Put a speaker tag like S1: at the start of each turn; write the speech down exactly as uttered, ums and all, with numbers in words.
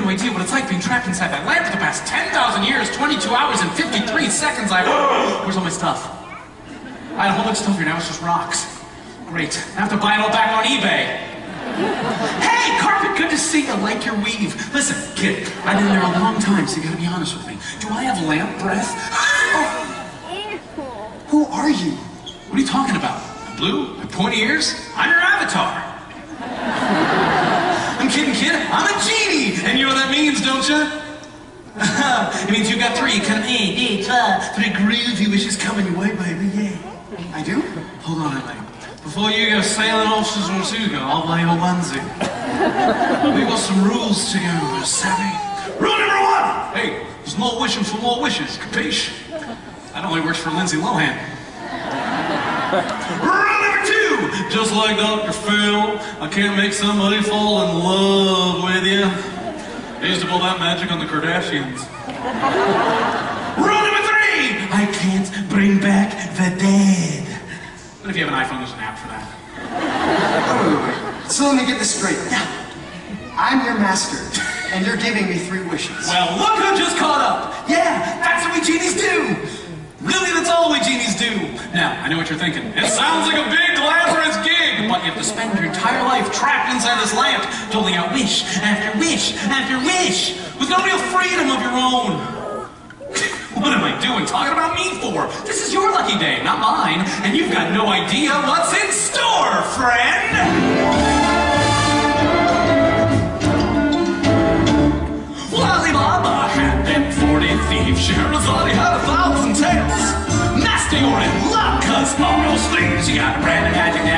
S1: no idea what it's like being trapped inside that lamp for the past ten thousand years, twenty-two hours, and fifty-three seconds. I... Where's all my stuff? I had a whole bunch of stuff here, now it's just rocks. Great. I have to buy it all back on eBay. Hey, Carpet, good to see you. Like your weave. Listen, kid, I've been there a long time, so you gotta be honest with me. Do I have lamp breath? Oh. Who are you? What are you talking about? Blue? My pointy ears? I'm your avatar. I'm kidding, kid. I'm a genie! And you know what that means, don't you? It means you got three kind of eight, eight, uh, three groovy wishes coming your way, baby, yeah. I do? Hold on, baby. Before you go sailing off to Tortuga, I'll buy you a onesie. We've got some rules to go over, savvy. Rule number one! Hey, there's no wishing for more wishes, capiche? That only works for Lindsay Lohan. Rule number two! Just like Doctor Phil, I can't make somebody fall in love with you. They used to pull that magic on the Kardashians. Rule number three! I can't bring back the dead. But if you have an iPhone, there's an app for that.
S2: Wait, wait, wait. So let me get this straight. Yeah. I'm your master, and you're giving me three wishes.
S1: Well, look who just caught up! Yeah, that's what we genies do! Really, that's all we genies do! Now, I know what you're thinking. It sounds like a big, glamorous gig, but you have to spend your entire life trapped inside this lamp, doling out wish after wish after wish, with no real freedom of your own. What am I doing talking about me for? This is your lucky day, not mine, and you've got no idea what's in store, friend! Wally Baba had them forty thieves, Scheherazade had a thousand tales. Master, you're in luck, cause on your sleeves you got a brand of magic now.